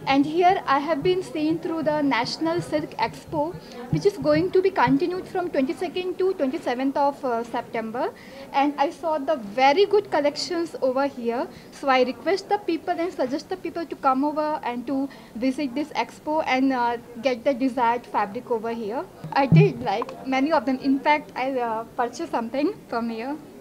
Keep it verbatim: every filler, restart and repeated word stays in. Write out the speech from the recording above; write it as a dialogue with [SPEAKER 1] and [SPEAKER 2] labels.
[SPEAKER 1] And here I have been seen through the National Silk Expo, which is going to be continued from twenty-second to twenty-seventh of uh, September. And I saw the very good collections over here. So I request the people and suggest the people to come over and to visit this expo and uh, get the desired fabric over here. I did like many of them. In fact, I uh, purchased something from here.